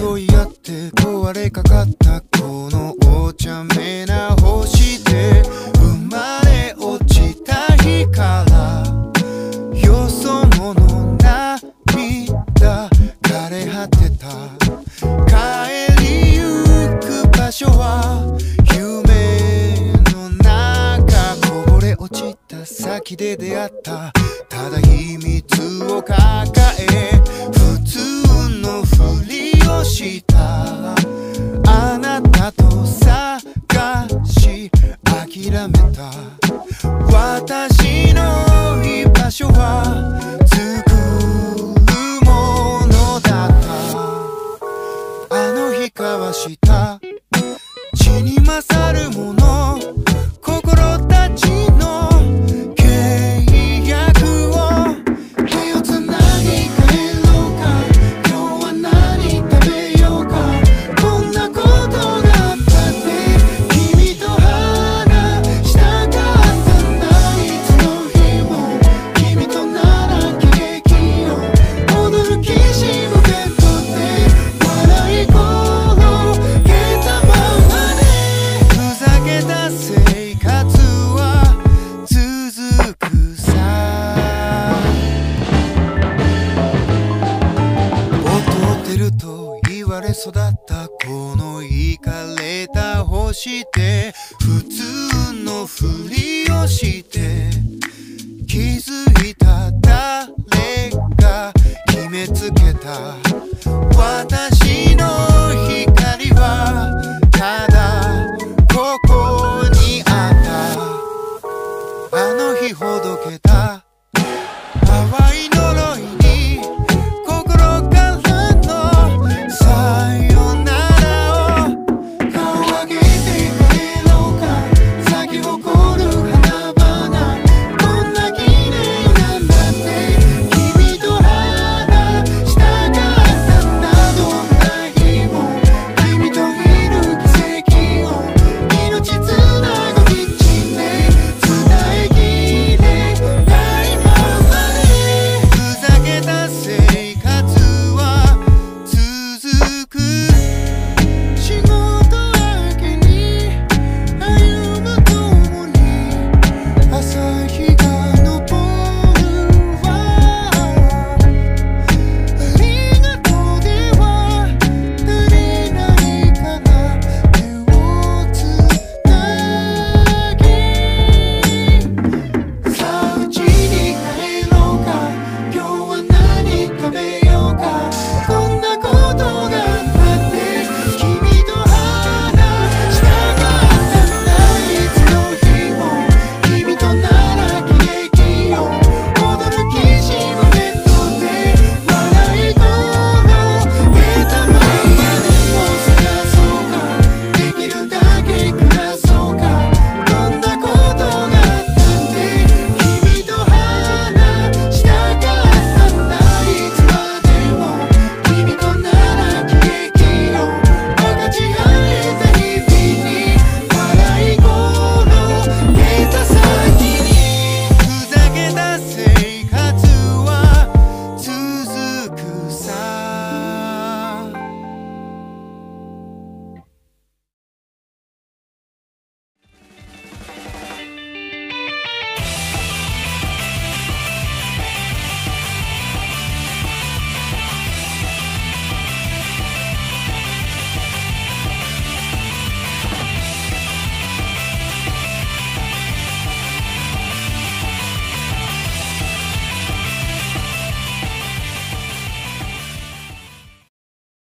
争い合って壊れかかったこのお茶目な星で生まれ落ちた日からよそ者涙枯れ果てた帰りゆく場所は夢の中こぼれ落ちた先で出会ったただ秘密を抱え普通のふりをしたあなたと探し諦めた私の居場所は作るものだったあの日交わした血に勝るもの心たちの契約を手をつなぎ帰ろうか今日は何食べようかこんなことがあったって君と話したかったんだいつの日も君となら喜劇を踊るきしむベッドで笑い転げたままでふざけた生活は続くさ劣ってると言われ育ったこのイカれた星で普通のふりをして気づいた誰が決めつけた私